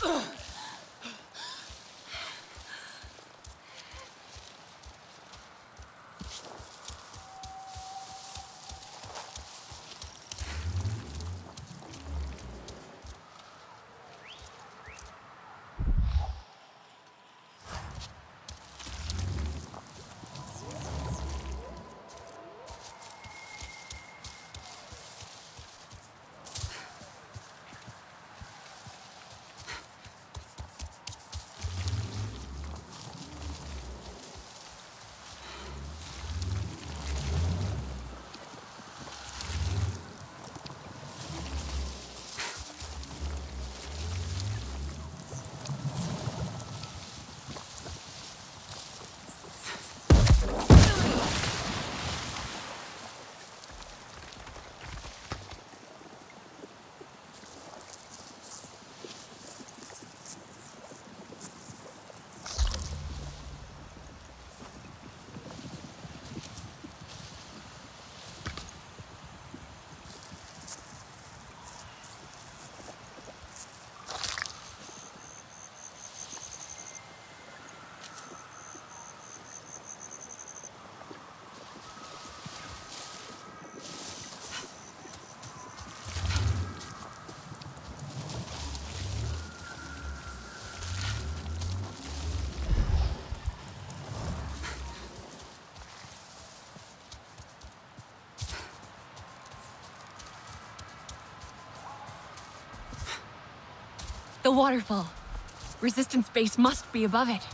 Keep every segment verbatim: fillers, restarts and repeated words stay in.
The waterfall. Resistance base must be above it.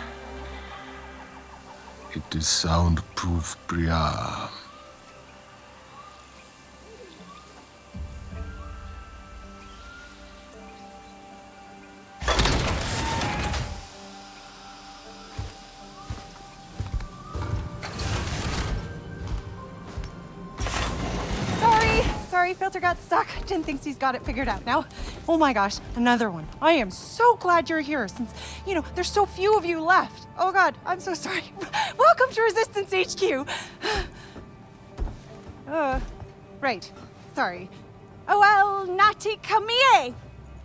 It is soundproof, Priya. filter got stuck. Jin thinks he's got it figured out now. Oh my gosh, another one. I am so glad you're here since, you know, there's so few of you left. Oh God, I'm so sorry. Welcome to Resistance H Q. uh, right, sorry. Oh, well, Nati Kamie.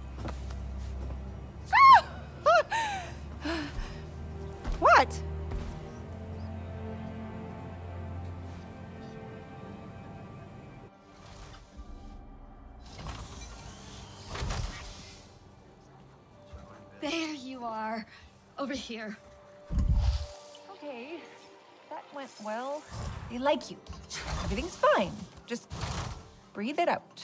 What? There you are. Over here. Okay, that went well. They like you. Everything's fine. Just breathe it out.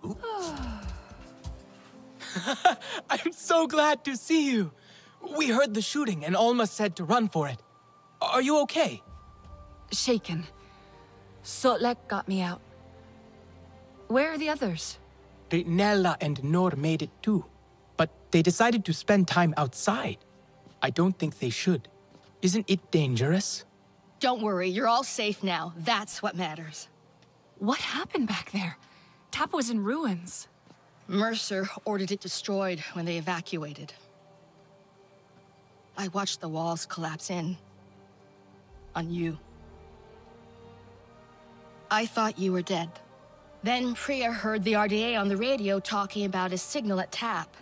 I'm so glad to see you. We heard the shooting and Alma said to run for it. Are you okay? Shaken. Sotlek got me out. Where are the others? Ri'nela and Nor made it too. But they decided to spend time outside. I don't think they should. Isn't it dangerous? Don't worry, you're all safe now. That's what matters. What happened back there? Tap was in ruins. Mercer ordered it destroyed when they evacuated. I watched the walls collapse in. On you. I thought you were dead. Then Priya heard the R D A on the radio talking about a signal at Tap.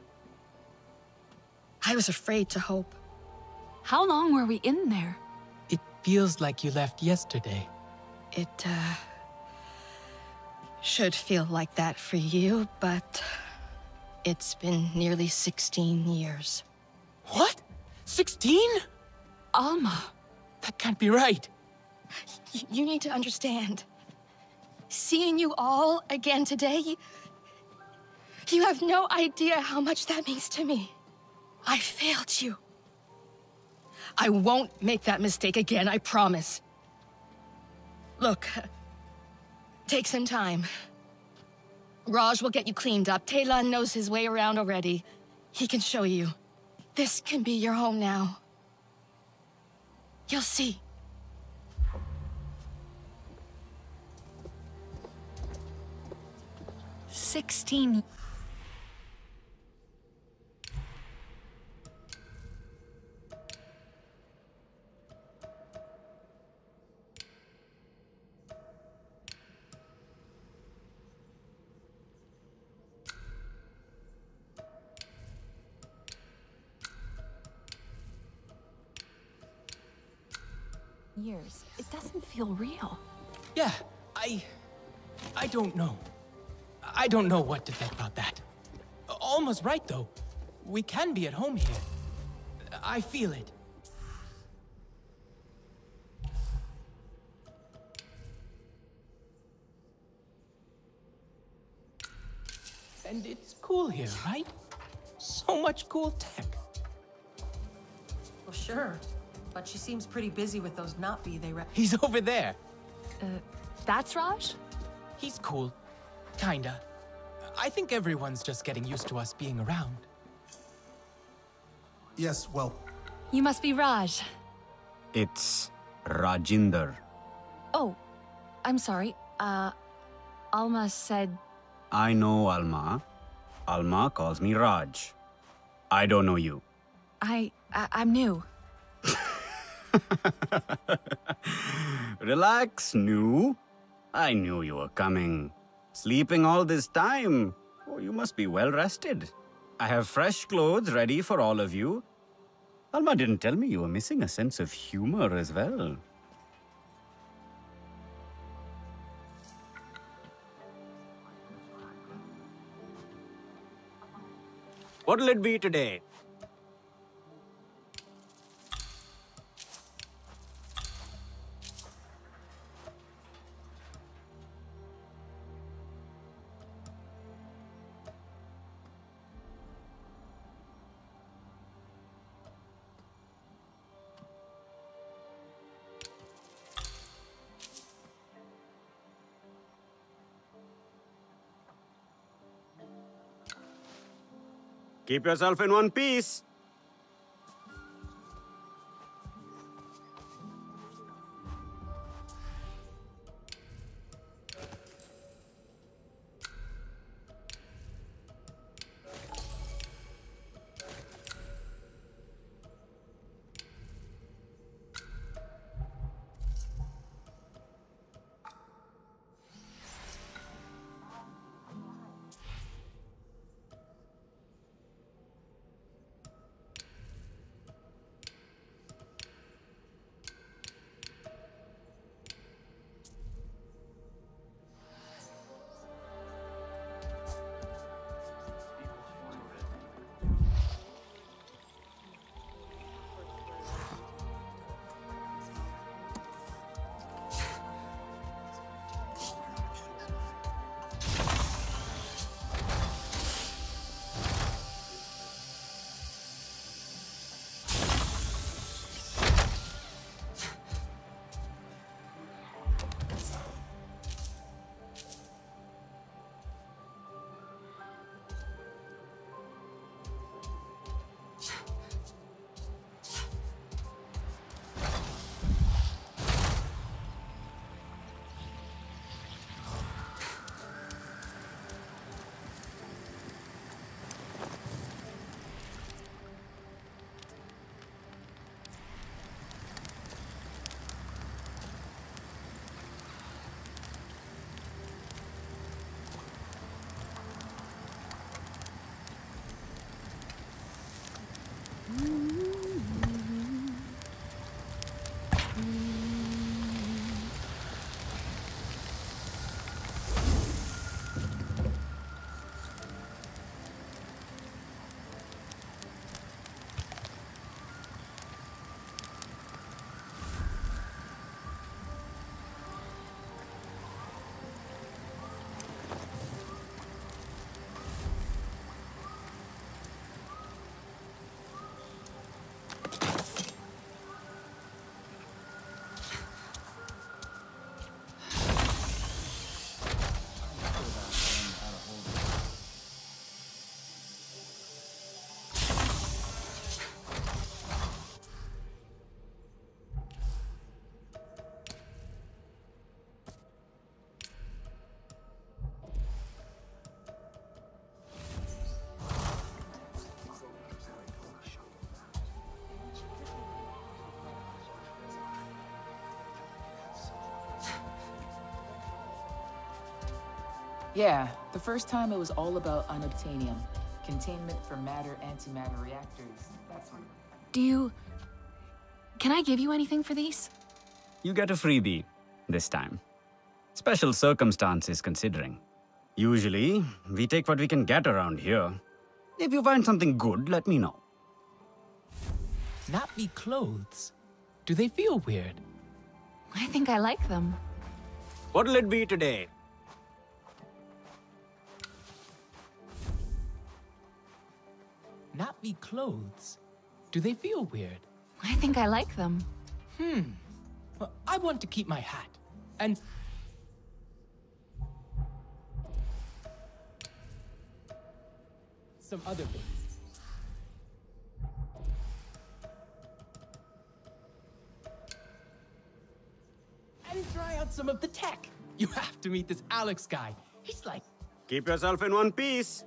I was afraid to hope. How long were we in there? It feels like you left yesterday. It, uh... should feel like that for you, but... it's been nearly sixteen years. What? Sixteen? Alma. That can't be right. Y you need to understand. Seeing you all again today... you have no idea how much that means to me. I failed you. I won't make that mistake again, I promise. Look, take some time. Raj will get you cleaned up. Teylan knows his way around already. He can show you. This can be your home now. You'll see. Sixteen. Years. It doesn't feel real. Yeah, I... I don't know. I don't know what to think about that. Alma's right, though. We can be at home here. I feel it. And it's cool here, right? So much cool tech. Well, sure. But she seems pretty busy with those Napi they re- He's over there. Uh, that's Raj? He's cool. Kinda. I think everyone's just getting used to us being around. Yes, well... You must be Raj. It's Rajinder. Oh, I'm sorry. Uh, Alma said... I know Alma. Alma calls me Raj. I don't know you. I... I I'm new. Relax, new. I knew you were coming. Sleeping all this time. Oh, you must be well rested. I have fresh clothes ready for all of you. Alma didn't tell me you were missing a sense of humor as well. What'll it be today? Keep yourself in one piece. Yeah, the first time it was all about unobtainium. Containment for matter-antimatter reactors, that sort of... Do you... Can I give you anything for these? You get a freebie this time. Special circumstances considering. Usually, we take what we can get around here. If you find something good, let me know. Navi clothes? Do they feel weird? I think I like them. What'll it be today? Navi clothes? Do they feel weird? I think I like them. Hmm. Well, I want to keep my hat. And... some other bits. And try out some of the tech. You have to meet this Alex guy. He's like... Keep yourself in one piece.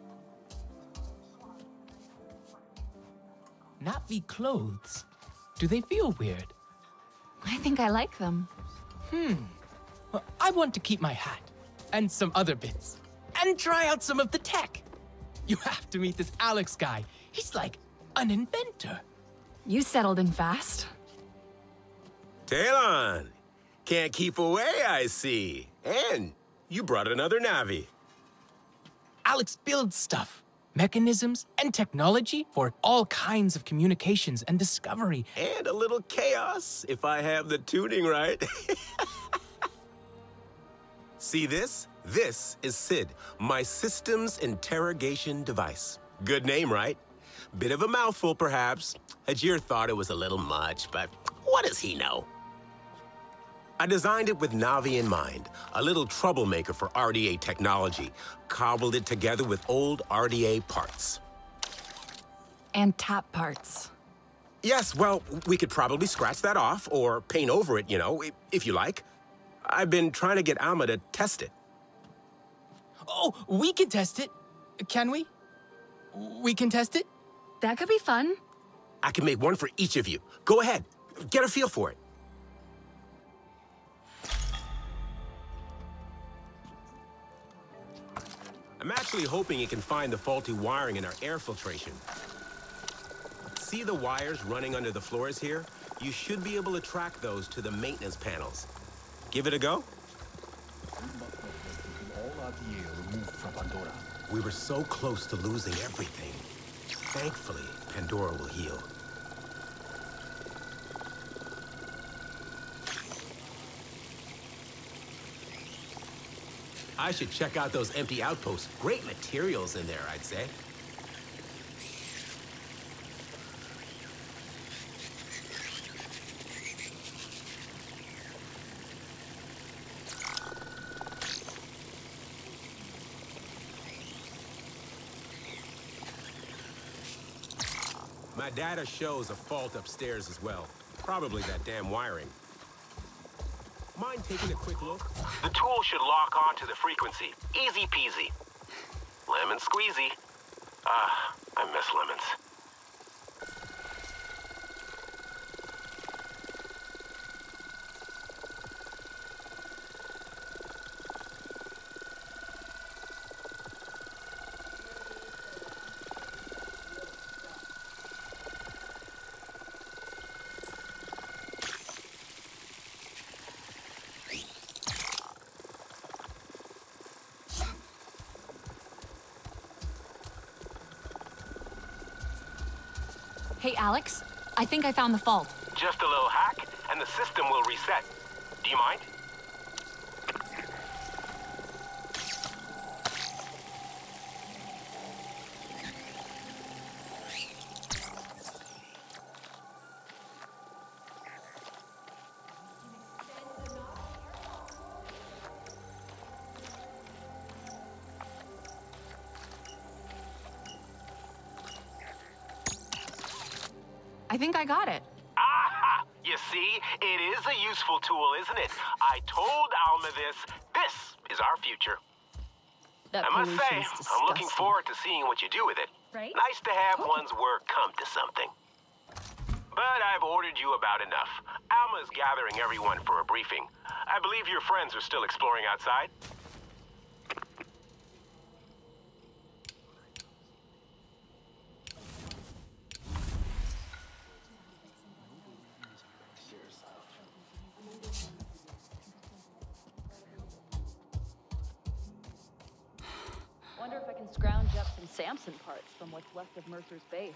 Navi clothes? Do they feel weird? I think I like them. Hmm. Well, I want to keep my hat. And some other bits. And try out some of the tech. You have to meet this Alex guy. He's like an inventor. You settled in fast. Teylan! Can't keep away, I see. And you brought another Navi. Alex builds stuff. Mechanisms and technology for all kinds of communications and discovery. And a little chaos, if I have the tuning right. See this? This is S I D, my systems interrogation device. Good name, right? Bit of a mouthful, perhaps. Ajir thought it was a little much, but what does he know? I designed it with Navi in mind, a little troublemaker for R D A technology. Cobbled it together with old R D A parts. And tap parts. Yes, well, we could probably scratch that off or paint over it, you know, if you like. I've been trying to get Alma to test it. Oh, we can test it. Can we? We can test it? That could be fun. I can make one for each of you. Go ahead. Get a feel for it. I'm actually hoping it can find the faulty wiring in our air filtration. See the wires running under the floors here? You should be able to track those to the maintenance panels. Give it a go. All R D A removed from Pandora. We were so close to losing everything. Thankfully, Pandora will heal. I should check out those empty outposts. Great materials in there, I'd say. My data shows a fault upstairs as well. Probably that damn wiring. Mind taking a quick look? The tool should lock onto the frequency. Easy peasy. Lemon squeezy. Ah, I miss lemons. Hey, Alex, I think I found the fault. Just a little hack, and the system will reset. Do you mind? I think I got it. Aha! You see, it is a useful tool, isn't it? I told Alma this. This is our future. That I must say, pollution's I'm looking disgusting. forward to seeing what you do with it. Right? Nice to have one's work come to something. But I've ordered you about enough. Alma's gathering everyone for a briefing. I believe your friends are still exploring outside. wonder if I can scrounge up some Samson parts from what's left of Mercer's base.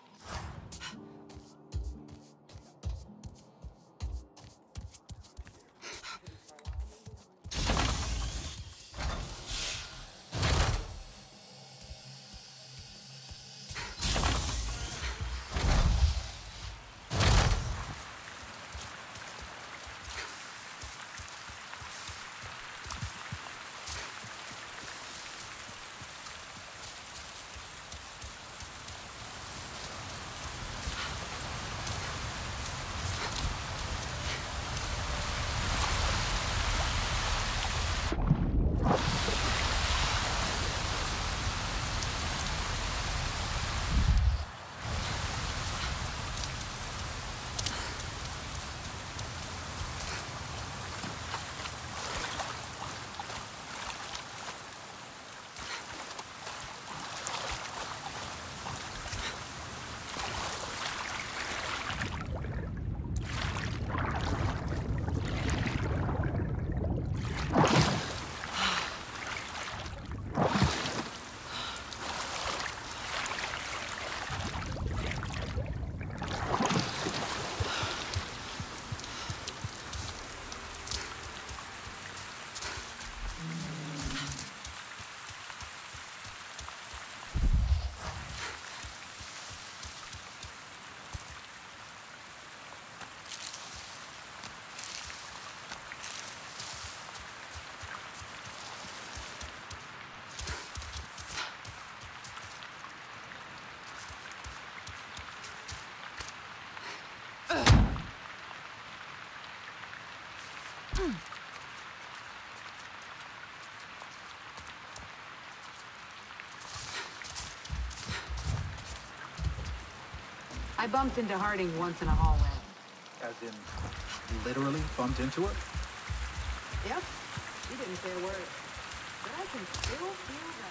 I bumped into Harding once in a hallway. As in, literally bumped into her? Yep. She didn't say a word. But I can still feel that.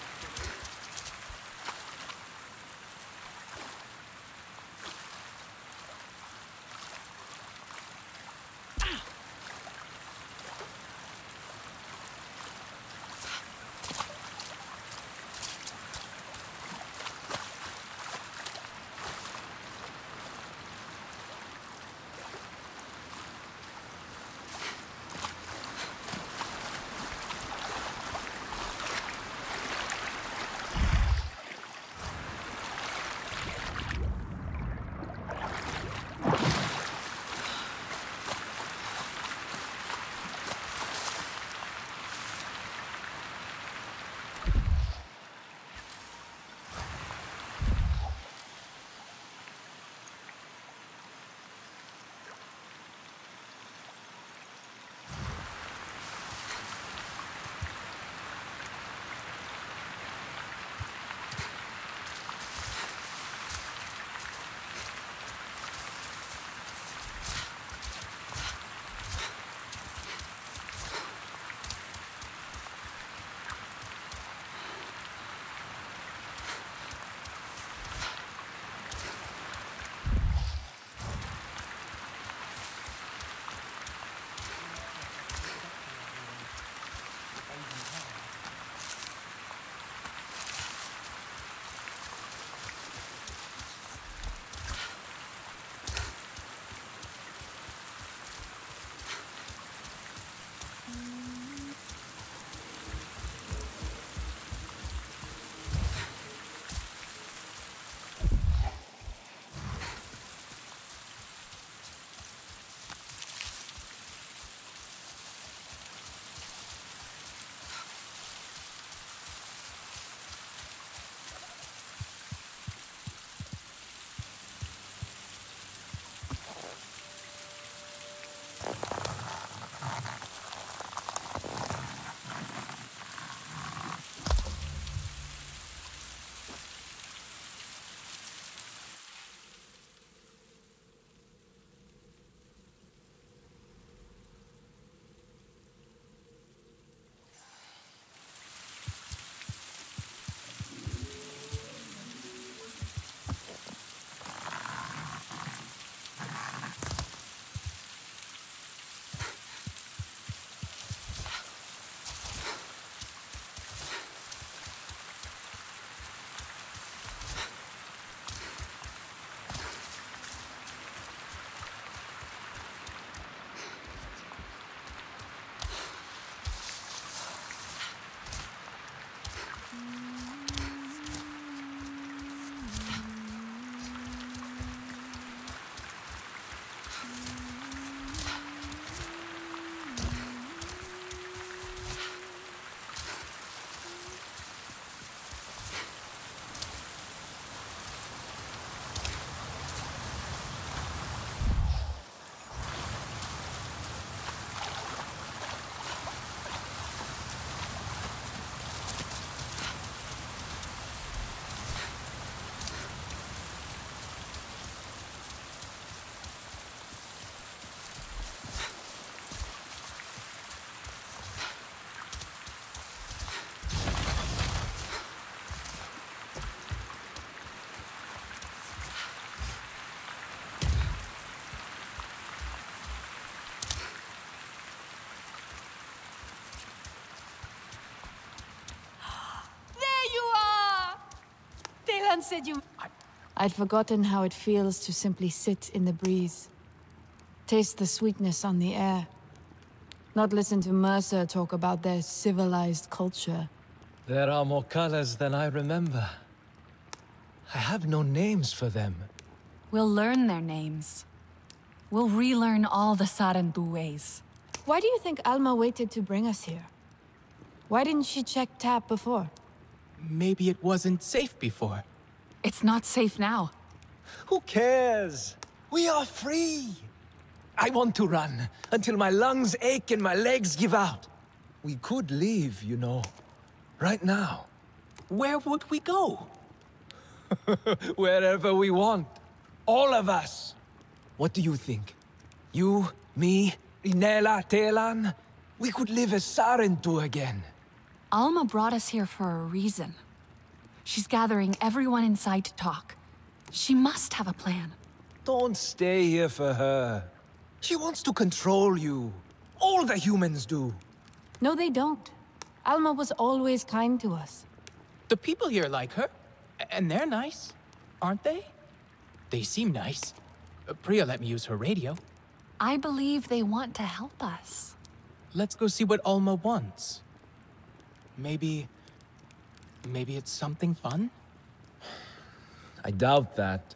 Teylan said you... I'd forgotten how it feels to simply sit in the breeze. Taste the sweetness on the air. Not listen to Mercer talk about their civilized culture. There are more colors than I remember. I have no names for them. We'll learn their names. We'll relearn all the Sarentu ways. Why do you think Alma waited to bring us here? Why didn't she check Tap before? Maybe it wasn't safe before. It's not safe now. Who cares? We are free! I want to run, until my lungs ache and my legs give out. We could leave, you know. Right now. Where would we go? Wherever we want. All of us. What do you think? You, me, Ri'nela, Teylan? We could live as Sarentu again. Alma brought us here for a reason. She's gathering everyone inside to talk. She must have a plan. Don't stay here for her. She wants to control you. All the humans do. No, they don't. Alma was always kind to us. The people here like her, and they're nice, aren't they? They seem nice. Uh, Priya let me use her radio. I believe they want to help us. Let's go see what Alma wants. Maybe... maybe it's something fun? I doubt that.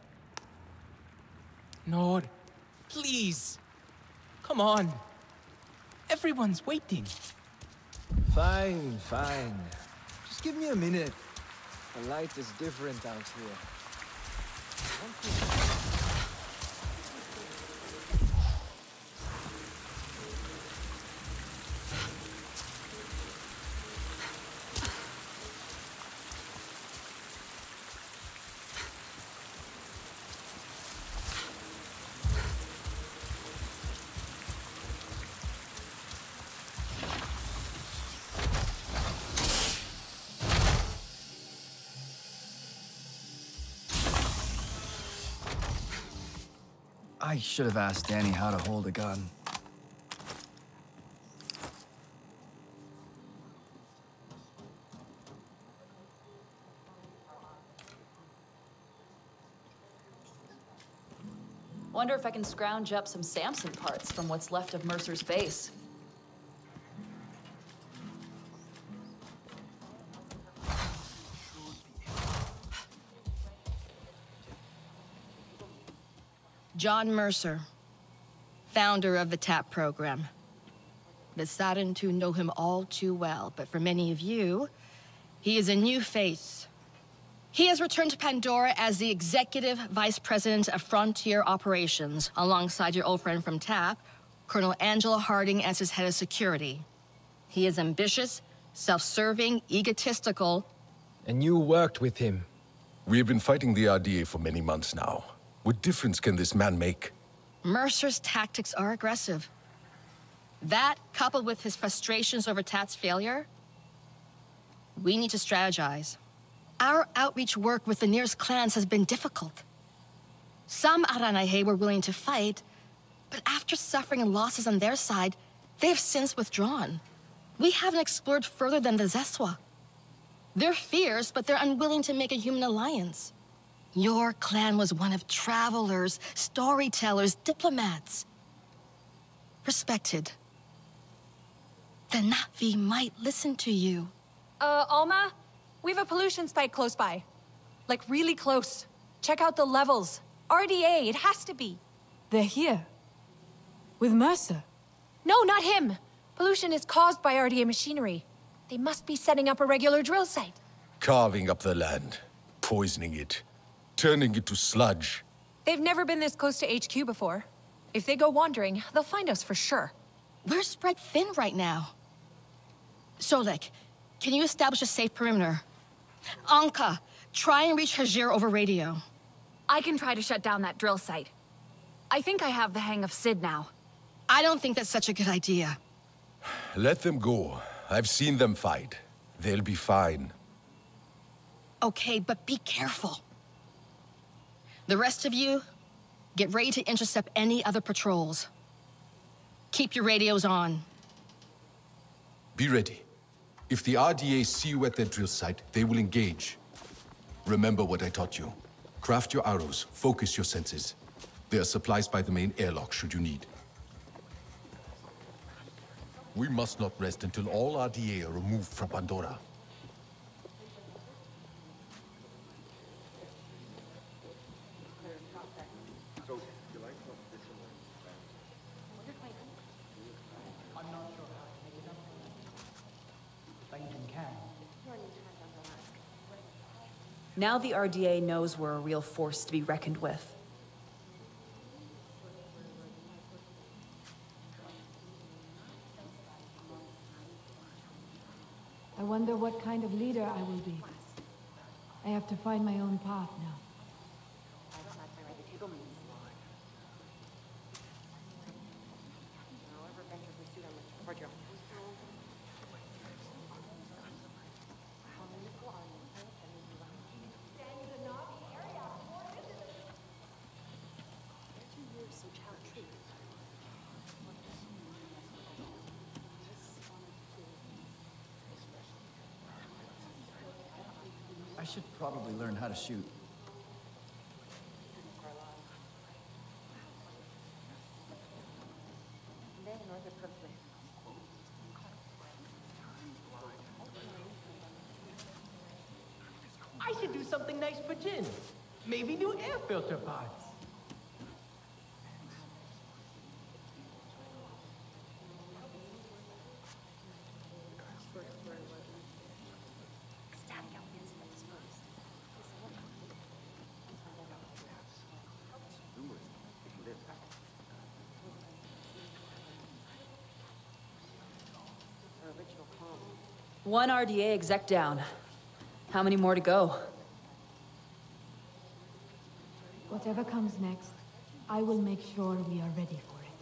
Nor, please. Come on. Everyone's waiting. Fine, fine. Just give me a minute. The light is different out here. I should have asked Danny how to hold a gun. Wonder if I can scrounge up some Samson parts from what's left of Mercer's base. John Mercer, founder of the TAP program. The Sarentu know him all too well, but for many of you, he is a new face. He has returned to Pandora as the Executive Vice President of Frontier Operations, alongside your old friend from TAP, Colonel Angela Harding, as his head of security. He is ambitious, self-serving, egotistical. And you worked with him. We have been fighting the R D A for many months now. What difference can this man make? Mercer's tactics are aggressive. That, coupled with his frustrations over TAP's failure, we need to strategize. Our outreach work with the nearest clans has been difficult. Some Aranahe were willing to fight, but after suffering losses on their side, they have since withdrawn. We haven't explored further than the Zeswa. They're fierce, but they're unwilling to make a human alliance. Your clan was one of travelers, storytellers, diplomats. Respected. The Na'vi might listen to you. Uh, Alma? We have a pollution spike close by. Like, really close. Check out the levels. R D A, it has to be. They're here. With Mercer. No, not him. Pollution is caused by R D A machinery. They must be setting up a regular drill site. Carving up the land, poisoning it, turning it to sludge. They've never been this close to H Q before. If they go wandering, they'll find us for sure. We're spread thin right now. Solek, can you establish a safe perimeter? Anka, try and reach Hajir over radio. I can try to shut down that drill site. I think I have the hang of Sid now. I don't think that's such a good idea. Let them go. I've seen them fight. They'll be fine. Okay, but be careful. The rest of you, get ready to intercept any other patrols. Keep your radios on. Be ready. If the R D A see you at their drill site, they will engage. Remember what I taught you. Craft your arrows, focus your senses. There are supplies by the main airlock should you need. We must not rest until all R D A are removed from Pandora. Now the R D A knows we're a real force to be reckoned with. I wonder what kind of leader I will be. I have to find my own path now. I should probably learn how to shoot. I should do something nice for Jin. Maybe new air filter parts. One R D A exec down. How many more to go? Whatever comes next, I will make sure we are ready for it.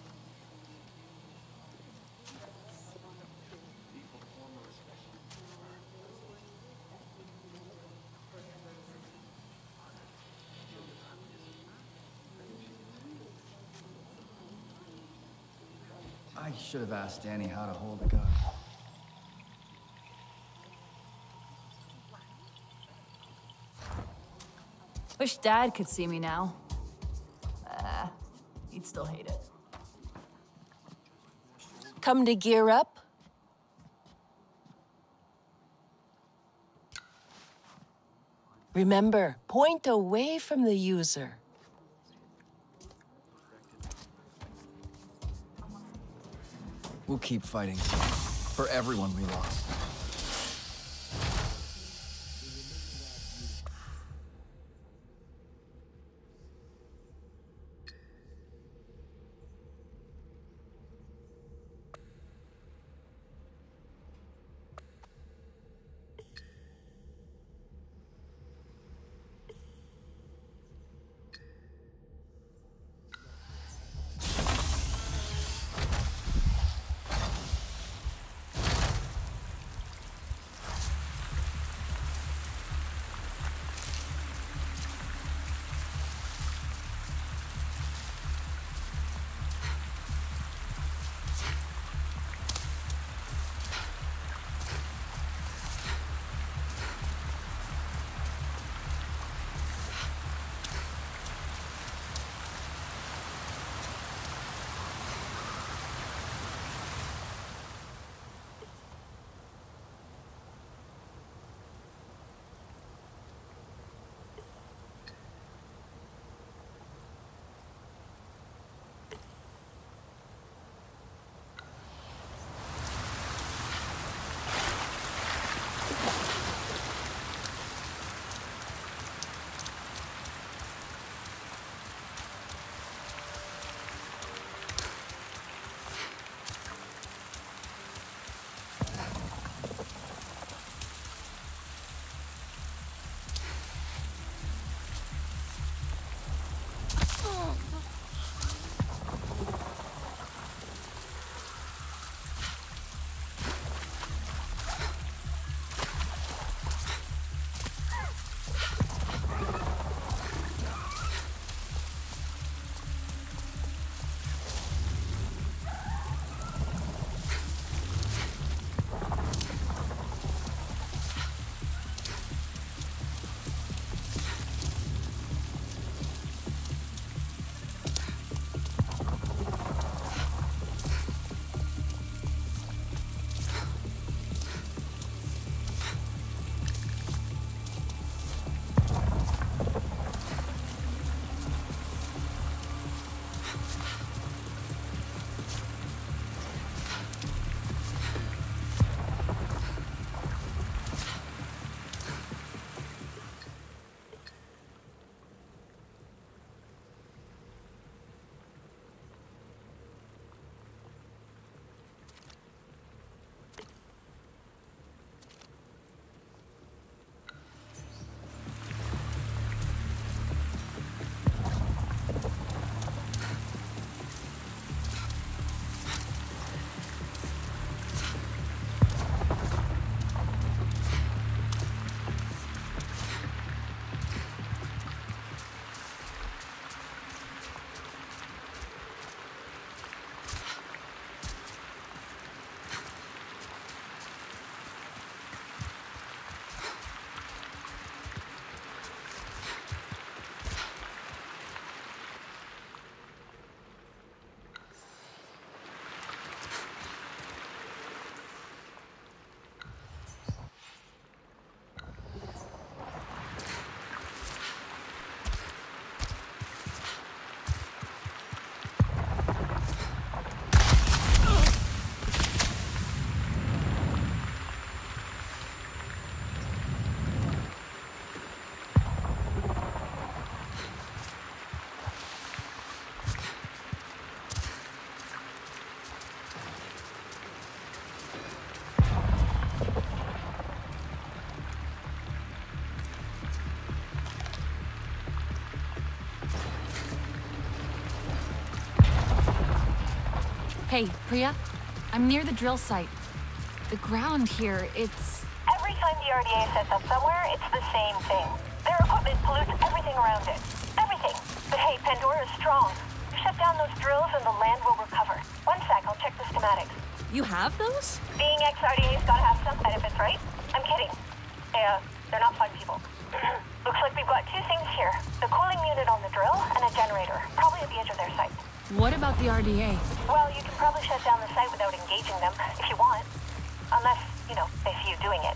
I should have asked Danny how to hold a gun. Wish Dad could see me now. Uh, he'd still hate it. Come to gear up? Remember, point away from the user. We'll keep fighting. For everyone we lost. Hey, Priya. I'm near the drill site. The ground here, it's... Every time the R D A sets up somewhere, it's the same thing. Their equipment pollutes everything around it. Everything. But hey, Pandora is strong. You shut down those drills and the land will recover. One sec, I'll check the schematics. You have those? Being ex-R D A's gotta have some benefits, right? I'm kidding. They, uh, they're not fun people. Looks like we've got two things here. The cooling unit on the drill and a generator, probably at the edge of their site. What about the R D A? Well, you can probably shut down the site without engaging them, if you want. Unless, you know, they see you doing it.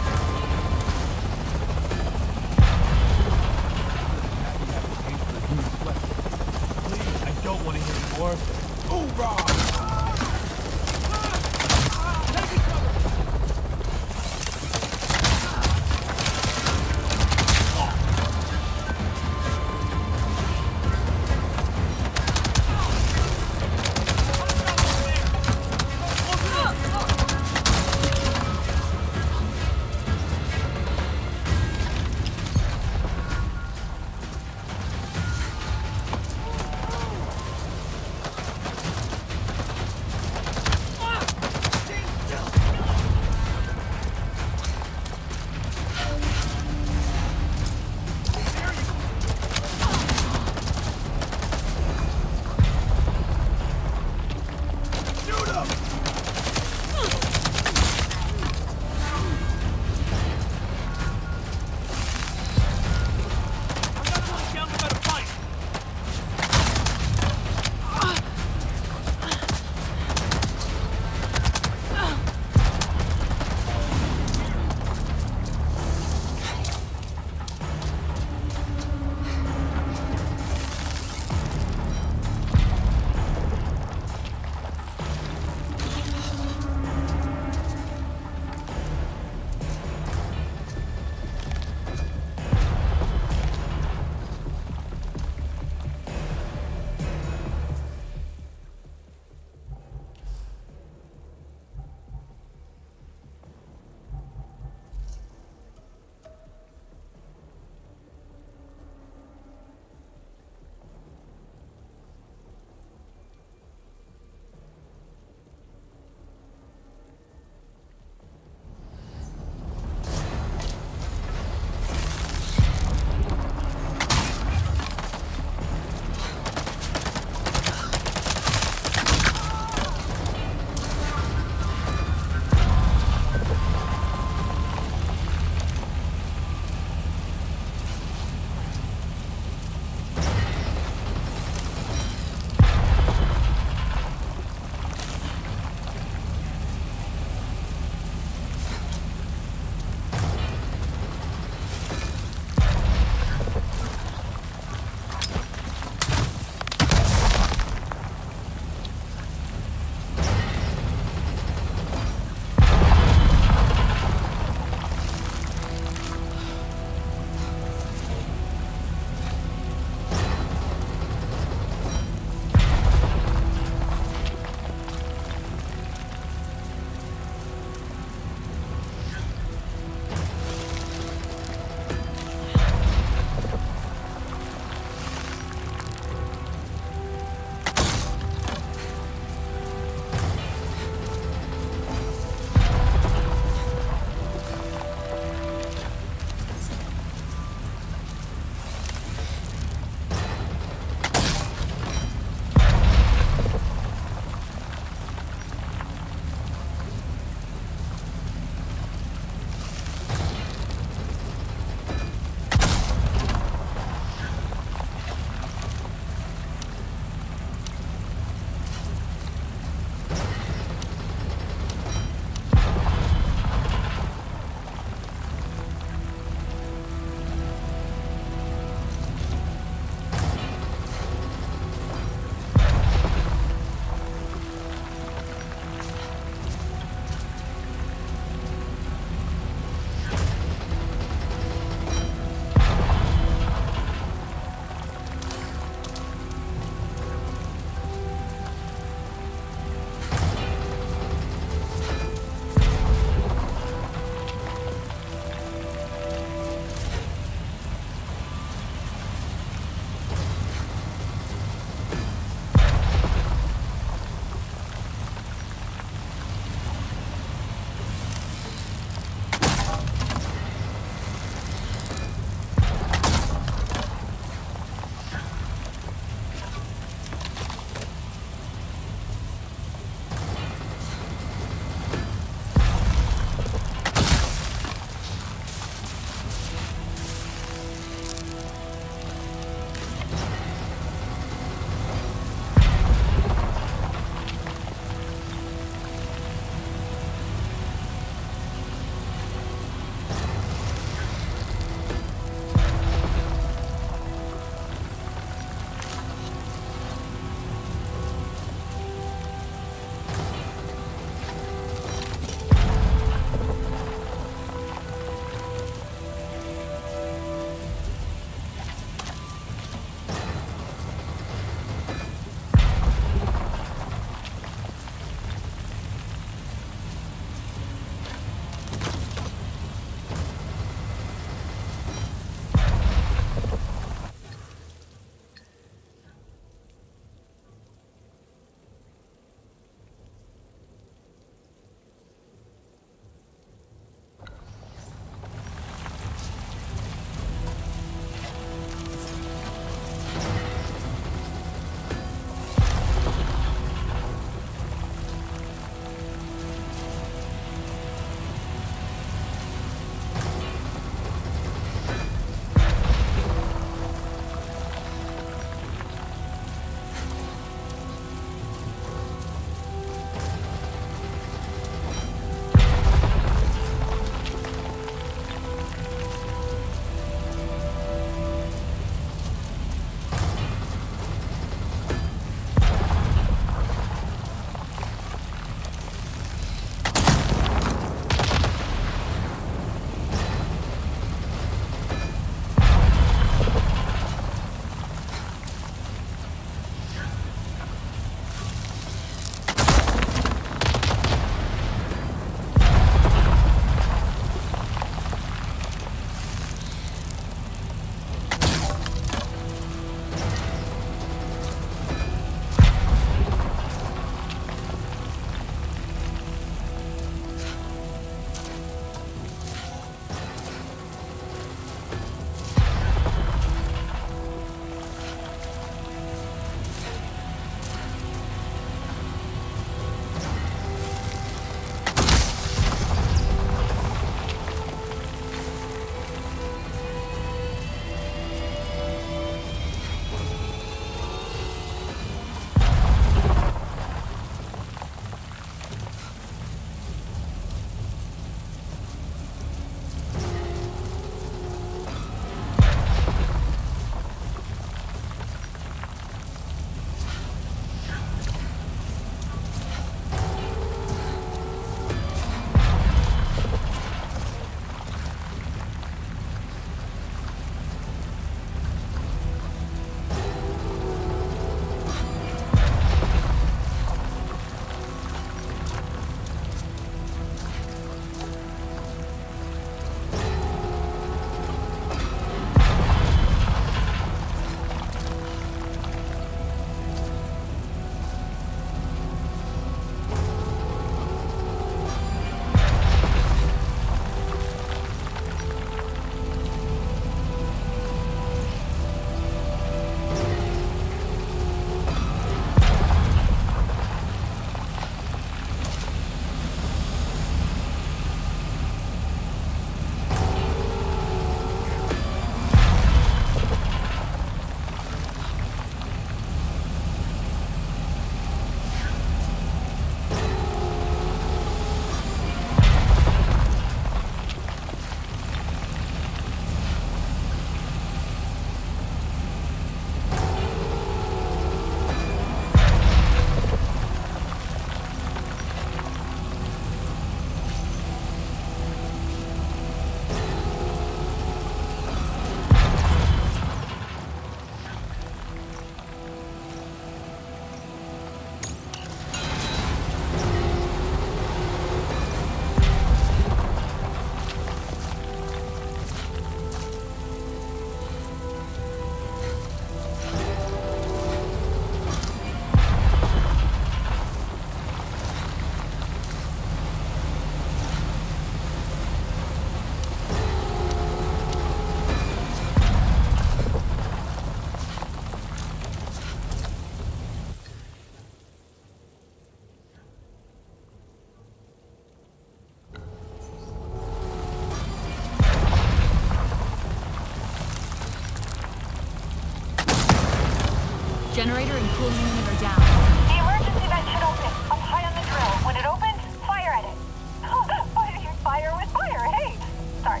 Generator and cooling unit are down. The emergency vent should open. Up high on the drill. When it opens, fire at it. Why do you fire with fire? Hey! Sorry.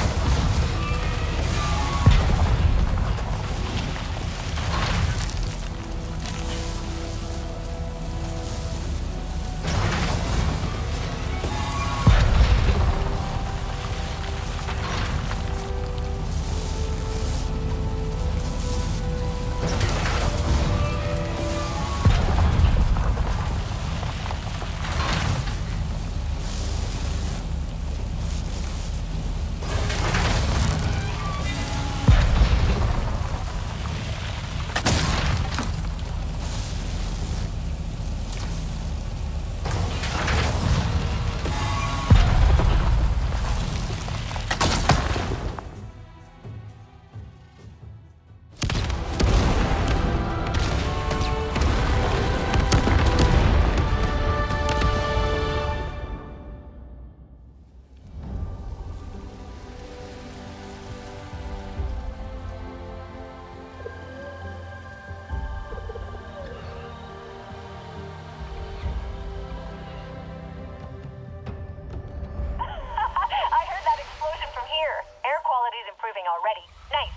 Already. Nice.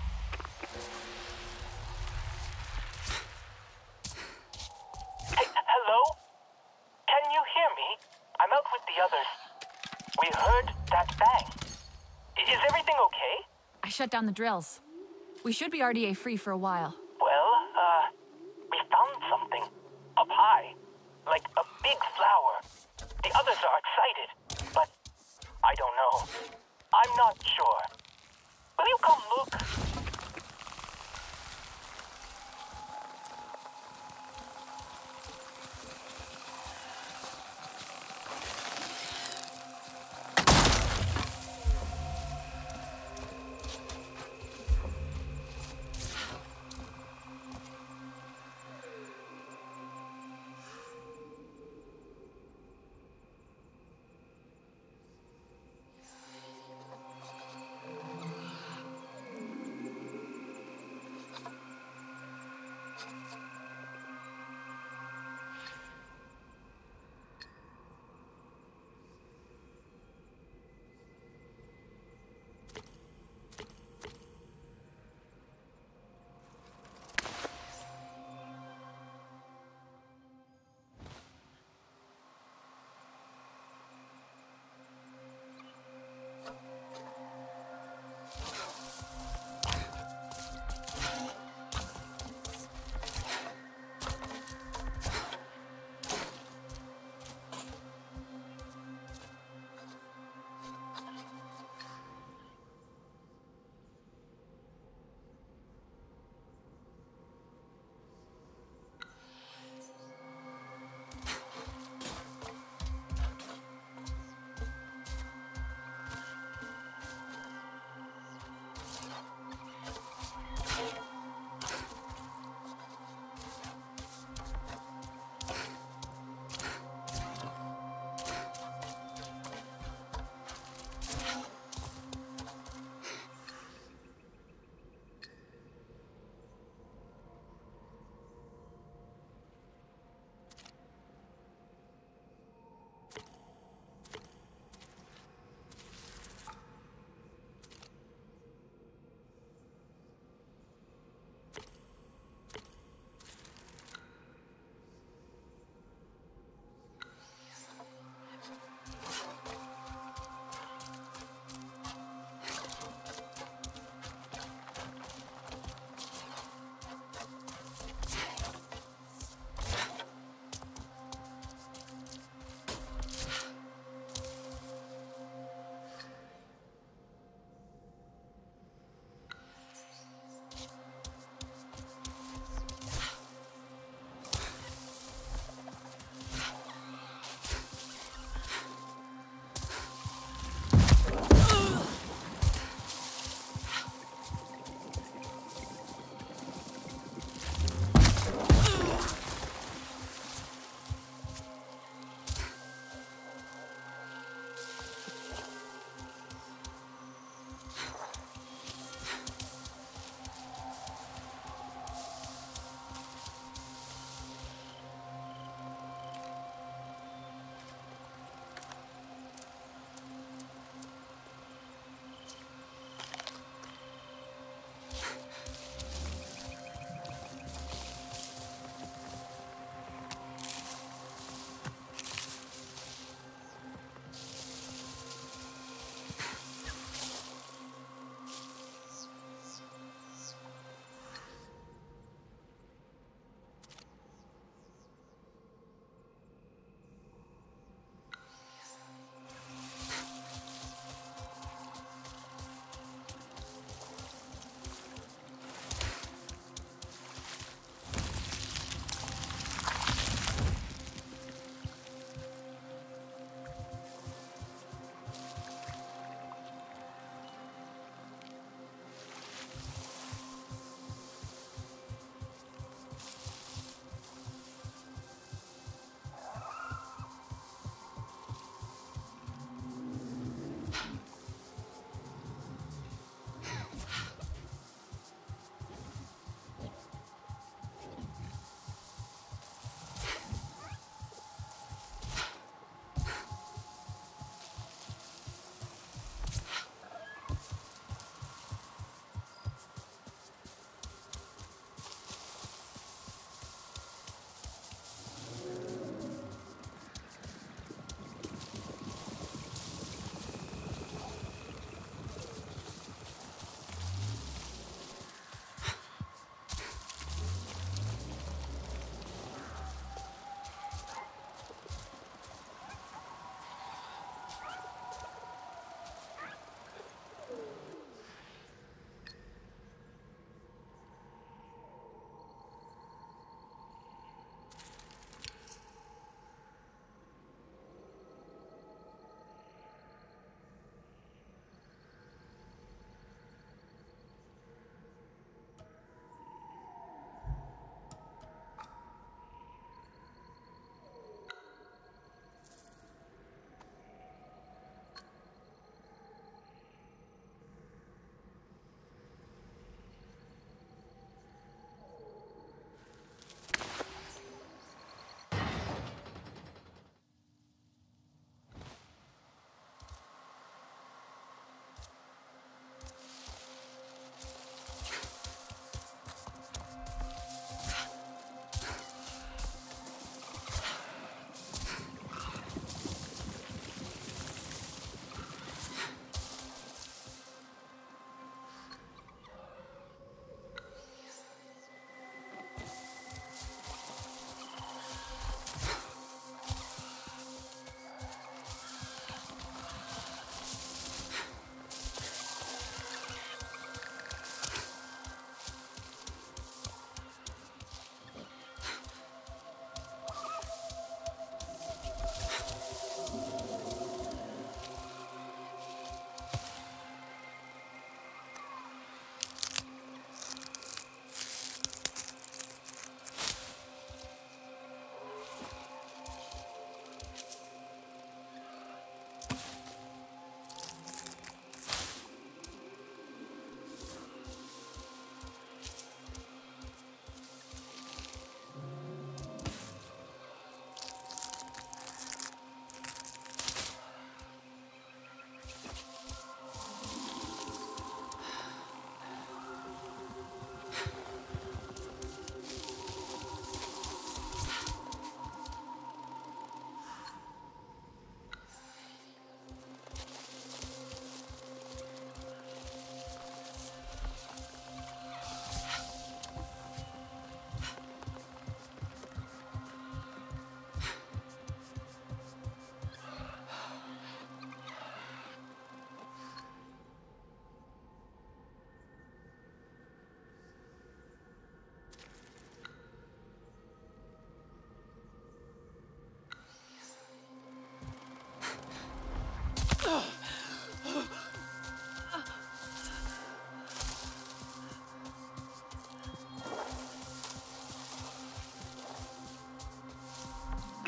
Hey, hello? Can you hear me? I'm out with the others. We heard that bang. Is everything okay? I shut down the drills. We should be R D A free for a while. Well, uh, we found something. Up high. Like a big flower. The others are excited, but I don't know. I'm not sure. Will you come look?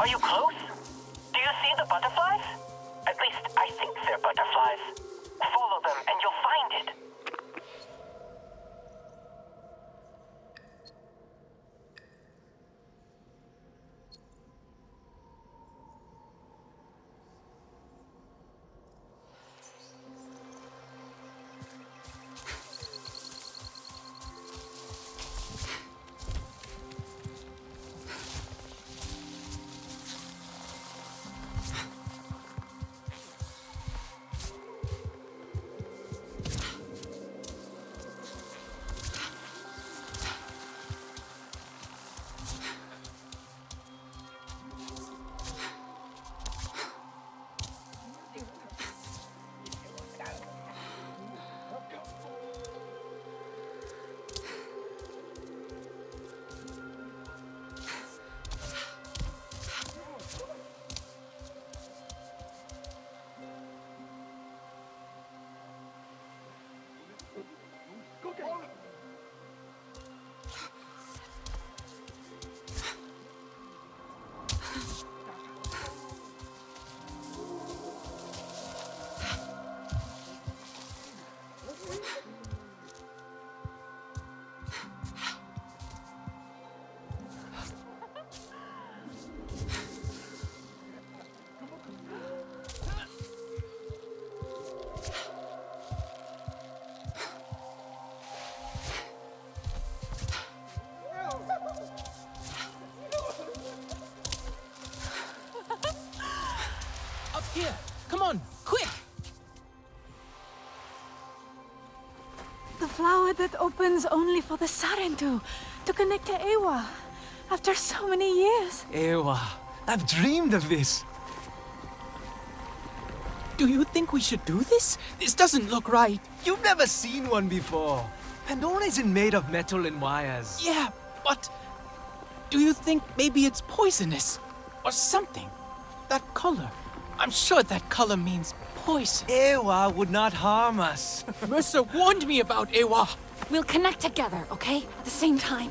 Are you close? Do you see the butterflies? At least I think they're butterflies. Follow them and you'll find it. Here, come on, quick! The flower that opens only for the Sarentu to connect to Ewa after so many years. Ewa, I've dreamed of this. Do you think we should do this? This doesn't look right. You've never seen one before. Pandora isn't made of metal and wires. Yeah, but do you think maybe it's poisonous? Or something? That color. I'm sure that color means poison. Ewa would not harm us. Mercer warned me about Ewa. We'll connect together, okay? At the same time.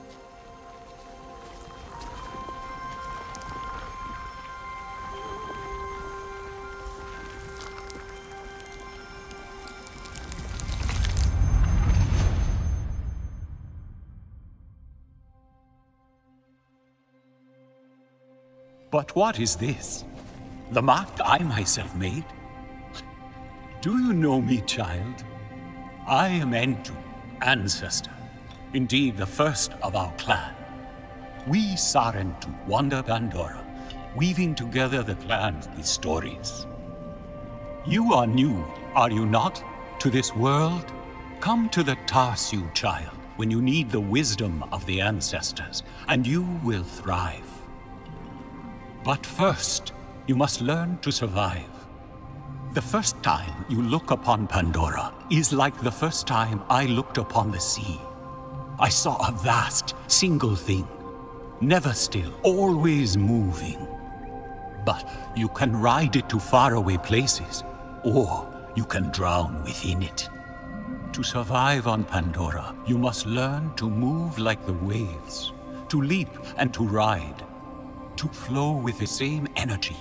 But what is this? The mark I myself made? Do you know me, child? I am Entu, Ancestor. Indeed, the first of our clan. We Sarentu wander Pandora, weaving together the clans with stories. You are new, are you not, to this world? Come to the Tarsu, child, when you need the wisdom of the ancestors, and you will thrive. But first, you must learn to survive. The first time you look upon Pandora is like the first time I looked upon the sea. I saw a vast, single thing, never still, always moving. But you can ride it to faraway places, or you can drown within it. To survive on Pandora, you must learn to move like the waves, to leap and to ride, to flow with the same energy.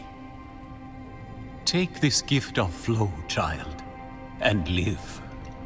Take this gift of flow, child, and live.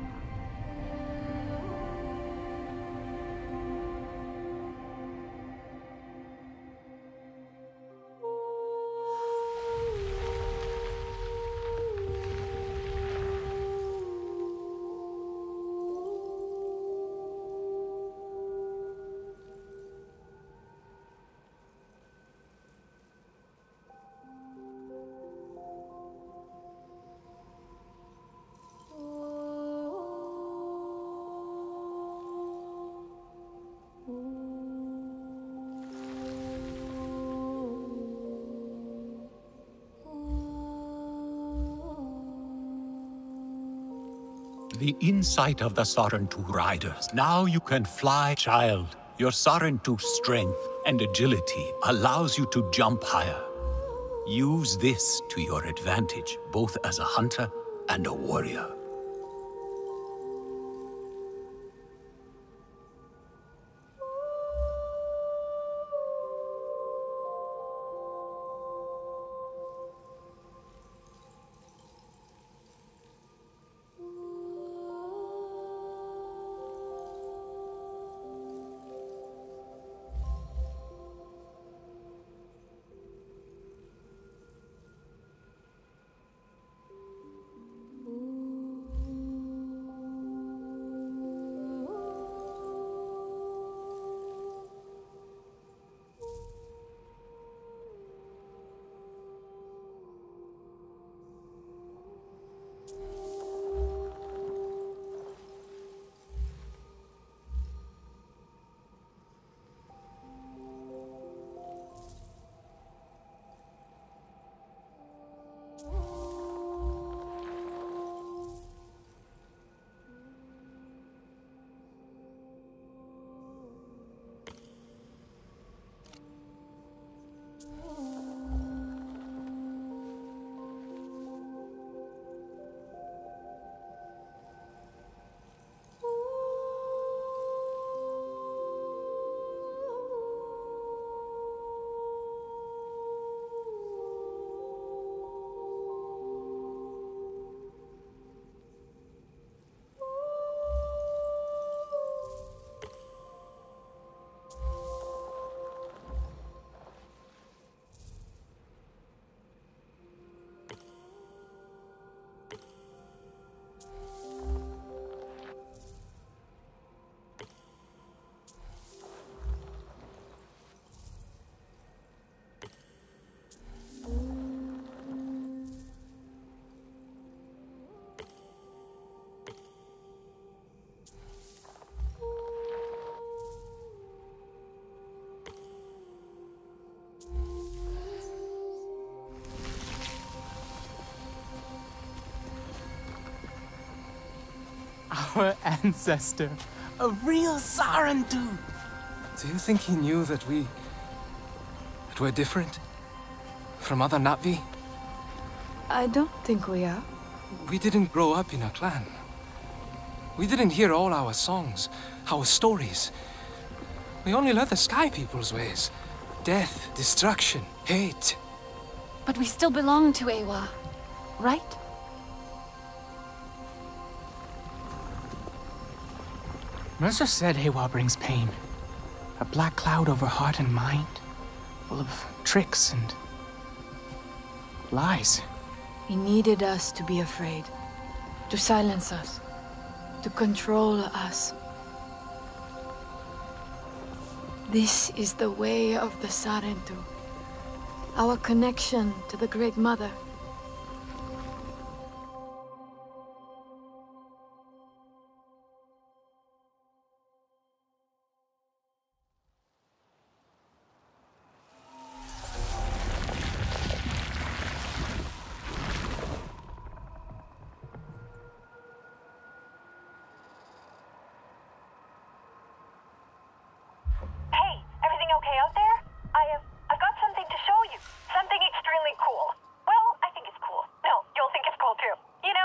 The insight of the Sarentu riders. Now you can fly, child. Your Sarentu strength and agility allows you to jump higher. Use this to your advantage, both as a hunter and a warrior. Our ancestor. A real Sarentu. Do you think he knew that we... that we're different? From other Na'vi? I don't think we are. We didn't grow up in a clan. We didn't hear all our songs, our stories. We only learned the Sky People's ways. Death, destruction, hate. But we still belong to Ewa, right? Mercer said Ewa brings pain. A black cloud over heart and mind, full of tricks and lies. He needed us to be afraid, to silence us, to control us. This is the way of the Sarentu, our connection to the Great Mother.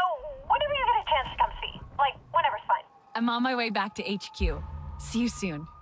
I'm on my way back to H Q. See you soon.